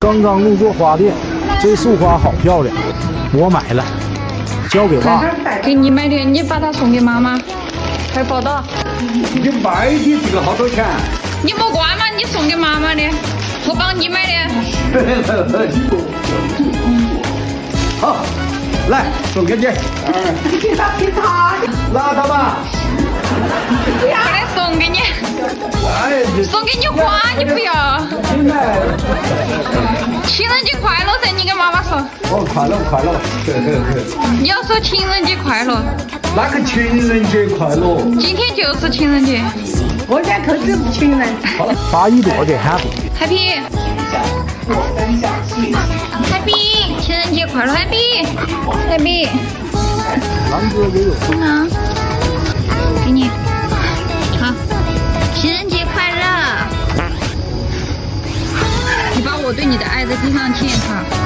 刚刚路过花店，这束花好漂亮，我买了，交给爸。 给你买的，你把它送给妈妈，快报到。 你卖的这个好多钱？ 你没关嘛？你送给妈妈的，我帮你买的。 好，来送给你。拿它吧。 我来送给你。送给你花，你不要。情人节快乐噻！你跟妈妈说。 哦，快乐快乐。 你要说情人节快乐。 哪个情人节快乐？ 今天就是情人节。 我家可是情人。 把一朵给 happy。 Happy，情人节快乐 ，Happy。 狼哥也有。 啊，给你，好，情人节快乐。你把我对你的爱在地上舔一下。